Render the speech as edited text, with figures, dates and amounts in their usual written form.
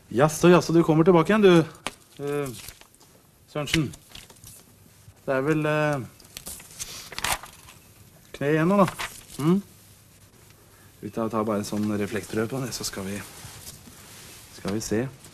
Jaså, du kommer tilbake igjen, du. Sørensen. Det er vel kne igjen nå, da. Vi tar bare en sånn reflektorøv på det, så skal vi se.